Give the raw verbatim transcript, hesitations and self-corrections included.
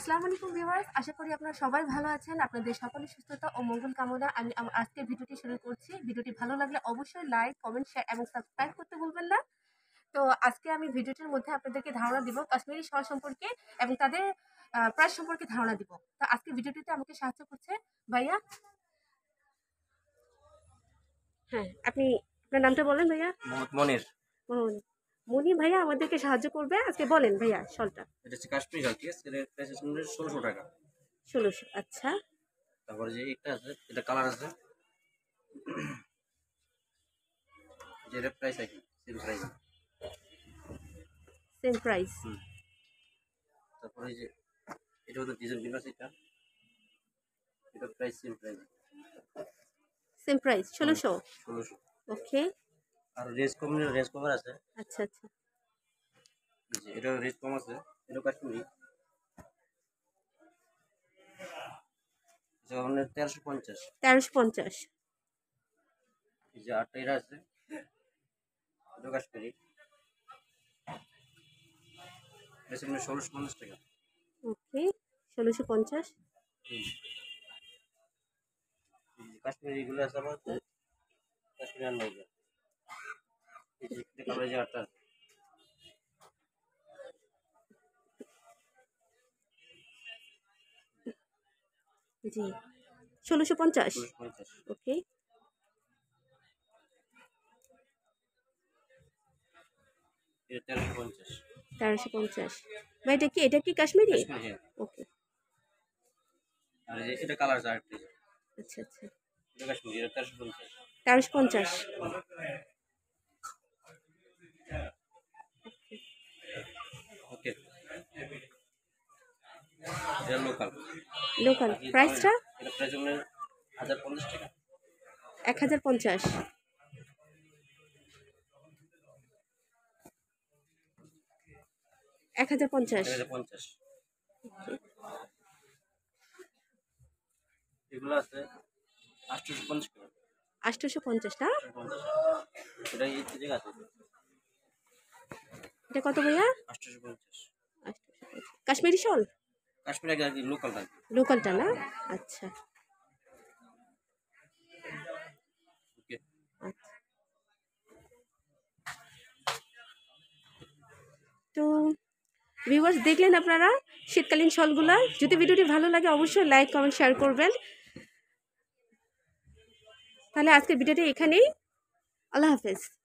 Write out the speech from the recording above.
আসসালামু আলাইকুম ভিউয়ার্স, আশা করি আপনারা সবাই ভালো আছেন। আপনাদের সকলের সুস্থতা ও মঙ্গল কামনা আমি আমার আজকের ভিডিওটি শুরু করছি। ভিডিওটি ভালো লাগলে অবশ্যই লাইক, কমেন্ট, শেয়ার এবং সাবস্ক্রাইব করতে ভুলবেন না। তো আজকে আমি ভিডিওটির মধ্যে আপনাদেরকে ধারণা দিব কাশ্মীরি শাল সম্পর্কে এবং তাদের প্রাইস সম্পর্কে ধারণা দিব। তো আজকে ভিডিওটিতে আমাকে সাহায্য করছে ভাইয়া। হ্যাঁ, আপনি আপনার নামটা বলেন ভাইয়া। মনির। মনি ভাইয়া আমাদেরকে সাহায্য করবে। আজকে বলেন ভাইয়া শালটা। এটা হচ্ছে কাশ্মীরি শাল, ঠিক আছে? এর প্রাইস হচ্ছে ষোলোশো টাকা। ষোলোশো, আচ্ছা। তারপরে যে একটা আছে, এটা কালার আছে, যেটা প্রাইস একই, সেম প্রাইস। Same price. তারপরে যে এটা হচ্ছে ডিজাইন বিন আছে, এটা এটা price same price. Same price ষোলোশো। ষোলোশো। ওকে। আর রেঞ্জ কম, রেঞ্জ কভার আছে। আচ্ছা আচ্ছা। জি, এটা রেঞ্জ কম আছে, এটা কাশ্মীরি। যেমন তেরোশো পঞ্চাশ। তেরোশো পঞ্চাশ। এই যে আটটা এটা আছে, এটা কাশ্মীরি। এটা হচ্ছে ষোলোশো পঞ্চাশ টাকা। ওকে, ষোলোশো পঞ্চাশ। কাশ্মীরি এগুলো আছে আমার কাশ্মীরি আর নৌকা। এই যে কালার যে আটটা জি, ষোলোশো পঞ্চাশ। ওকে, তেরোশো পঞ্চাশ। তেরোশো পঞ্চাশ। ভাই এটা কি, এটা কি কাশ্মীরি? ওকে। আর এটা কালার আছে আটটা। আচ্ছা আচ্ছা। এটা কাশ্মীরি, এটা তেরোশো পঞ্চাশ। তেরোশো পঞ্চাশ। ওকে। এটা লোকাল। লোকাল প্রাইসটা? এটা প্রাইস হলো হাজার পঞ্চাশ টাকা। এক হাজার পঞ্চাশ। এক হাজার পঞ্চাশ। পঞ্চাশ। এগুলো আছে আটশোশো পঞ্চাশ টাকা। আটশোশো পঞ্চাশ না? এটা এই জায়গা আছে। এটা কত ভাইয়া? আটশোশো পঞ্চাশ। কাশ্মীরি শাল? কাশ্মীরি আগে লোকালটা। লোকালটা না? আচ্ছা। ওকে। তো ভিউয়ার্স দেখলেন আপনারা শীতকালীন শালগুলা। যদি ভিডিওটি ভালো লাগে অবশ্যই লাইক, কমেন্ট, শেয়ার করবেন। তাহলে আজকের ভিডিওটি এখানেই। আল্লাহ হাফেজ।